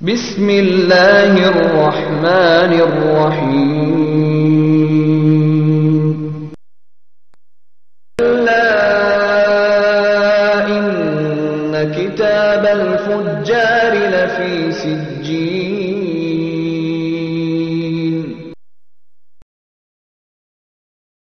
بسم الله الرحمن الرحيم كلا إن كتاب الفجار لفي سجين